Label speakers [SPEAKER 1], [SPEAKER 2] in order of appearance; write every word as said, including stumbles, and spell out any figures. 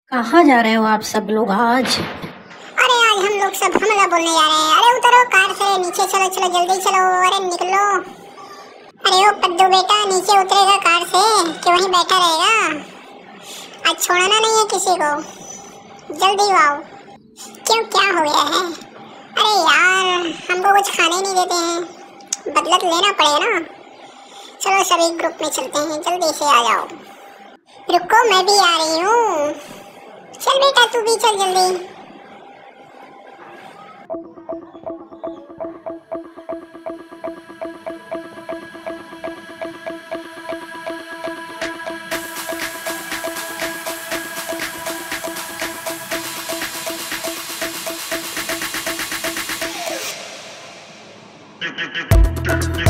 [SPEAKER 1] कहाँ जा रहे हो आप सब लोग आज?
[SPEAKER 2] अरे आज हम लोग सब हमला बोलने जा रहे हैं। अरे उतरो कार से, नीचे चलो चलो जल्दी चलो। अरे निकलो। अरे ओ पद्दू बेटा, नीचे उतरेगा कार से कि वहीं बैठा रहेगा? आज छोड़ना नहीं है किसी को, जल्दी आओ। क्यों, क्या हो गया है? अरे यार, हमको कुछ खाने ही नहीं देते हैं, बदला तो लेना पड़ेगा ना। चलो सभी ग्रुप में चलते हैं, जल्दी से आ जाओ। रुको, मैं भी आ रही हूँ। चल बेटा, तू भी चल जल्दी।
[SPEAKER 3] do do do do do